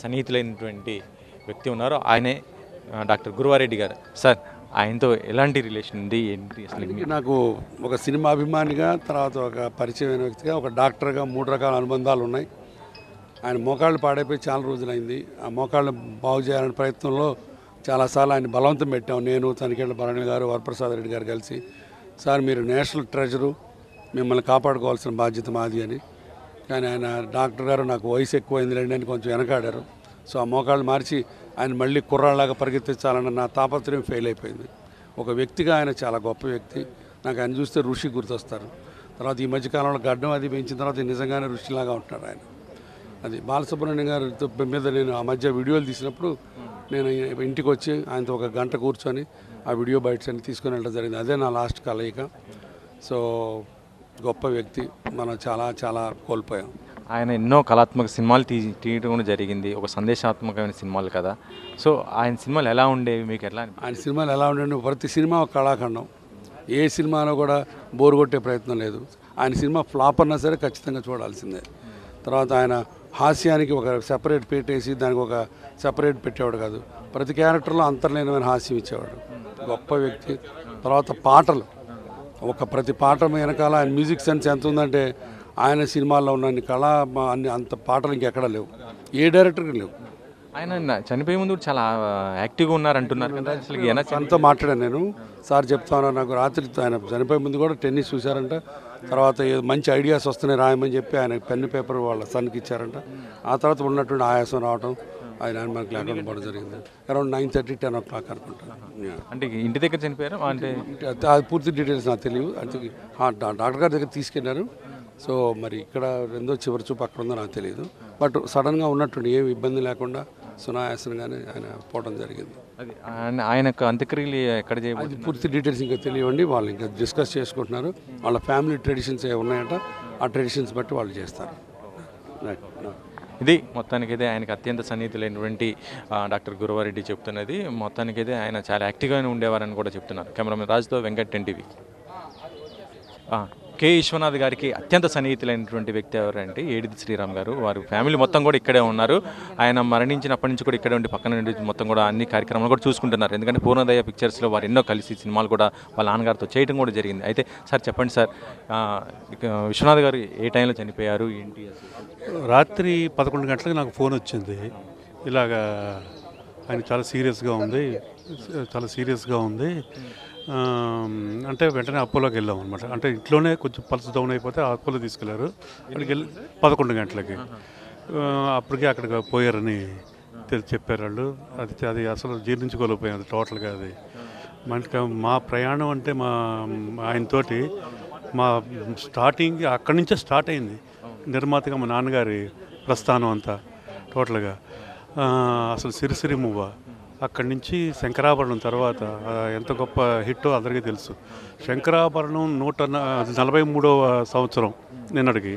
సన్నిహితులైనటువంటి వ్యక్తి ఉన్నారు. ఆయనే డాక్టర్ గురువారెడ్డి గారు. సార్, ఆయనతో ఎలాంటి రిలేషన్ ఉంది ఏంటి అసలు? నాకు ఒక సినిమా అభిమానిగా, తర్వాత ఒక పరిచయమైన వ్యక్తిగా, ఒక డాక్టర్గా 3 రకాల అనుబంధాలు ఉన్నాయి. ఆయన మోకాళ్ళు పాడైపోయి చాలా రోజులైంది. ఆ మోకాళ్ళు బాగు చేయాలనే ప్రయత్నంలో చాలాసార్లు ఆయన బలవంతం పెట్టాం. నేను, తనికెళ్ళ భరణి గారు, వరప్రసాద్ రెడ్డి గారు కలిసి, సార్ మీరు నేషనల్ ట్రెజరు, మిమ్మల్ని కాపాడుకోవాల్సిన బాధ్యత మాది అని. కానీ ఆయన డాక్టర్ గారు నాకు వయసు ఎక్కువైంది లేండి అని కొంచెం వెనకాడారు. సో ఆ మోకాళ్ళు మార్చి ఆయన మళ్ళీ కుర్రాళ్ళలాగా పరిగెత్తించాలన్న నా తాపత్రయం ఫెయిల్ అయిపోయింది. ఒక వ్యక్తిగా ఆయన చాలా గొప్ప వ్యక్తి. నాకు ఆయన చూస్తే ఋషి గుర్తొస్తారు. తర్వాత ఈ మధ్యకాలంలో గడ్డం అది పెంచిన తర్వాత నిజంగానే ఋషిలాగా ఉంటున్నారు ఆయన. అది బాలసుబ్రహ్మణ్యం గారితో మీద నేను ఆ మధ్య వీడియోలు తీసినప్పుడు నేను ఇంటికి వచ్చి ఆయనతో ఒక గంట కూర్చొని ఆ వీడియో బైట్స్ అన్ని తీసుకొని వెళ్ళడం జరిగింది. అదే నా లాస్ట్ కలయిక. సో గొప్ప వ్యక్తి, మనం చాలా చాలా కోల్పోయాం. ఆయన ఎన్నో కళాత్మక సినిమాలు తీయడం కూడా జరిగింది. ఒక సందేశాత్మకమైన సినిమాలు కదా. సో ఆయన సినిమాలు ఎలా ఉండేవి మీకు? ఆయన సినిమాలు ఎలా ఉండేవి? ప్రతి సినిమా ఒక కళాఖండం. ఏ సినిమాలో కూడా బోరు కొట్టే ప్రయత్నం లేదు. ఆయన సినిమా ఫ్లాప్ అన్నా సరే ఖచ్చితంగా చూడాల్సిందే. తర్వాత ఆయన హాస్యానికి ఒక సెపరేట్ పెట్టేసి దానికి ఒక సెపరేట్ పెట్టేవాడు కాదు. ప్రతి క్యారెక్టర్లో అంతర్లీనమైన హాస్యం ఇచ్చేవాడు. గొప్ప వ్యక్తి. తర్వాత పాటలు, ప్రతి పాట వెనకాల ఆయన మ్యూజిక్ సెన్స్ ఎంత ఉందంటే ఆయన సినిమాల్లో ఉన్న అంత పాటలు ఇంకెక్కడా లేవు, ఏ డైరెక్టర్కి లేవు. ఆయన చనిపోయే ముందు చాలా యాక్టివ్గా ఉన్నారంటున్నారు కదా. అసలు అంతా మాట్లాడాను నేను. సార్ చెప్తాను, నాకు రాత్రి ఆయన చనిపోయే ముందు కూడా టెన్నిస్ చూశారంట. తర్వాత మంచి ఐడియాస్ వస్తున్నాయి రాయమని చెప్పి ఆయన పెన్ను పేపర్ వాళ్ళ సన్కి ఇచ్చారంట. ఆ తర్వాత ఉన్నటువంటి ఆయాసం రావడం, ఆయన మనకి లేకుండా పడడం జరిగింది. అరౌండ్ 9:30, 10 o'clock అనుకుంటాను. అంటే ఇంటి దగ్గర చనిపోయారు అంటే అది పూర్తి డీటెయిల్స్ నాకు తెలియదు. అంటే డాక్టర్ గారి దగ్గర తీసుకెళ్లారు. సో మరి ఇక్కడ రెండో చివరి చూపు అక్కడ ఉందో నాకు తెలియదు. బట్ సడన్గా ఉన్నట్టుండి ఏమి ఇబ్బంది లేకుండా సునాయాసంగానే ఆయన పోవడం జరిగింది. అది ఆయనకు అంత్యక్రియలు ఎక్కడ అది పూర్తి డీటెయిల్స్ ఇంకా తెలియండి. వాళ్ళు ఇంకా డిస్కస్ చేసుకుంటున్నారు. వాళ్ళ ఫ్యామిలీ ట్రెడిషన్స్ ఏ ఉన్నాయంట, ఆ ట్రెడిషన్స్ బట్టి వాళ్ళు చేస్తారు. ఇది మొత్తానికైతే ఆయనకు అత్యంత సన్నిహితులైనటువంటి డాక్టర్ గురువారెడ్డి చెప్తున్నది. మొత్తానికైతే ఆయన చాలా యాక్టివ్గానే ఉండేవారని కూడా చెప్తున్నారు. కెమెరామెన్ రాజుతో వెంకట్, 10 TV. కె విశ్వనాథ్ గారికి అత్యంత సన్నిహితులైనటువంటి వ్యక్తి ఎవరంటే ఏడిది శ్రీరామ్ గారు. వారు ఫ్యామిలీ మొత్తం కూడా ఇక్కడే ఉన్నారు. ఆయన మరణించినప్పటి నుంచి కూడా ఇక్కడే ఉండి పక్కన నుండి మొత్తం కూడా అన్ని కార్యక్రమాలు కూడా చూసుకుంటున్నారు. ఎందుకంటే పూర్ణోదయ పిక్చర్స్లో వారు ఎన్నో కలిసి సినిమాలు కూడా వాళ్ళ నాన్నగారితో చేయడం కూడా జరిగింది. అయితే సార్ చెప్పండి సార్, విశ్వనాథ్ గారు ఏ టైంలో చనిపోయారు ఏంటి? రాత్రి 11 గంటలకు నాకు ఫోన్ వచ్చింది. ఇలాగా ఆయన చాలా సీరియస్గా ఉంది అంటే వెంటనే అపోలోకి వెళ్ళాం అనమాట. అంటే ఇంట్లోనే కొంచెం పల్స్ డౌన్ అయిపోతే అపోలో తీసుకెళ్లారు. అక్కడికి వెళ్ళి 11 గంటలకి అప్పటికే అక్కడికి పోయారని చెప్పారు వాళ్ళు. అది అసలు జీర్ణించుకోలేకపోయాం టోటల్గా. అది మనకి మా ప్రయాణం అంటే ఆయనతోటి మా స్టార్టింగ్ అక్కడి నుంచే స్టార్ట్ అయింది. నిర్మాతగా మా నాన్నగారి ప్రస్థానం అంతా టోటల్గా అసలు సిరిసిరి మువ్వ, అక్కడి నుంచి శంకరాభరణం తర్వాత ఎంత గొప్ప హిట్టో అందరికీ తెలుసు. శంకరాభరణం 143వ సంవత్సరం నిన్నటికి.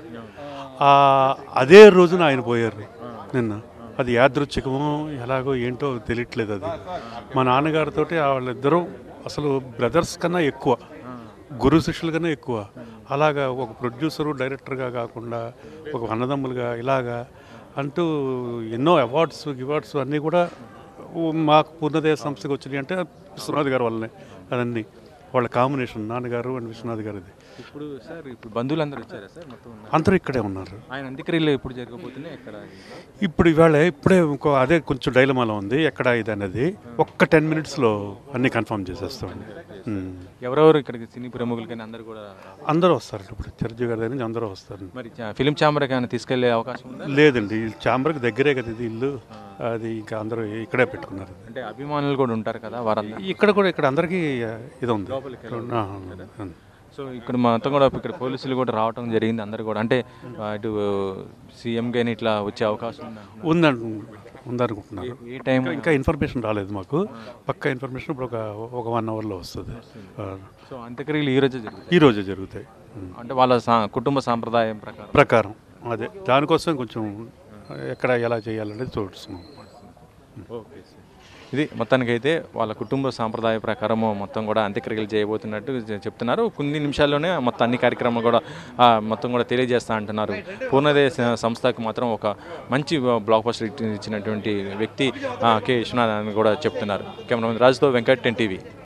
అదే రోజున ఆయన పోయారు నిన్న. అది యాదృచ్ఛికమో ఎలాగో ఏంటో తెలియట్లేదు. అది మా నాన్నగారితో వాళ్ళిద్దరూ అసలు బ్రదర్స్ కన్నా ఎక్కువ, గురు శిష్యుల కన్నా ఎక్కువ. అలాగా ఒక ప్రొడ్యూసరు డైరెక్టర్గా కాకుండా ఒక అన్నదమ్ములుగా ఇలాగా అంటూ ఎన్నో అవార్డ్స్ అన్నీ కూడా మాకు పూర్ణోదయ సంస్థకి వచ్చినాయి అంటే విశ్వనాథ్ గారి వల్లనే. అదన్నీ వాళ్ళ కాంబినేషన్, నాన్నగారు అండ్ విశ్వనాథ్ గారిది. ఇప్పుడు సార్ బంధువులు అందరూ వచ్చారా సార్? అందరూ ఇక్కడే ఉన్నారు. ఆయన అంత్యక్రియలు ఎప్పుడు జరగబోతున్నాయి? ఇప్పుడు ఇప్పుడే అదే కొంచెం డైలమాలో ఉంది ఎక్కడ ఇది అనేది. ఒక్క 10 minutesలో అన్నీ కన్ఫర్మ్ చేసేస్తామండి. ఎవరెవరు ఇక్కడికి సినీ ప్రముఖులు కానీ అందరూ వస్తారు. ఇప్పుడు చిరంజీవి గారి దగ్గర నుంచి అందరూ వస్తారు. మరి ఫిలిం ఛాంబర్కి ఏమైనా తీసుకెళ్లే అవకాశం లేదండి. ఛాంబర్కి దగ్గరే కదా ఇది ఇల్లు. అది ఇంకా అందరూ ఇక్కడే పెట్టుకున్నారు. అంటే అభిమానులు కూడా ఉంటారు కదా వారందరూ ఇక్కడ అందరికీ ఇది ఉంది. సో ఇక్కడ మొత్తం కూడా ఇక్కడ పోలీసులు కూడా రావడం జరిగింది. అందరు కూడా అంటే ఇటు సీఎం గాని ఇట్లా వచ్చే అవకాశం ఉందనుకుంటున్నారు. ఏ టైం ఇంకా ఇన్ఫర్మేషన్ రాలేదు మాకు. పక్కా ఇన్ఫర్మేషన్ ఇప్పుడు ఒక 1 hourలో వస్తుంది. సో అంత్యక్రియలు ఈ రోజే జరుగుతాయి. అంటే వాళ్ళ కుటుంబ సాంప్రదాయం ప్రకారం అదే. దానికోసం కొంచెం ఎక్కడ ఎలా చేయాలనేది చూస్తున్నాం. Okay sir. ఇది మొత్తానికైతే వాళ్ళ కుటుంబ సాంప్రదాయ ప్రకారం మొత్తం కూడా అంత్యక్రియలు చేయబోతున్నట్టు చెప్తున్నారు. కొన్ని నిమిషాల్లోనే మొత్తం అన్ని కార్యక్రమాలు కూడా మొత్తం కూడా తెలియజేస్తా అంటున్నారు. పూర్ణోదయ సంస్థకు మాత్రం ఒక మంచి బ్లాక్ బస్టర్ ఇచ్చినటువంటి వ్యక్తి కె విశ్వనాథ్ అని కూడా చెప్తున్నారు. కెమెరామెన్ రాజుతో వెంకట్, 10 టీవీ.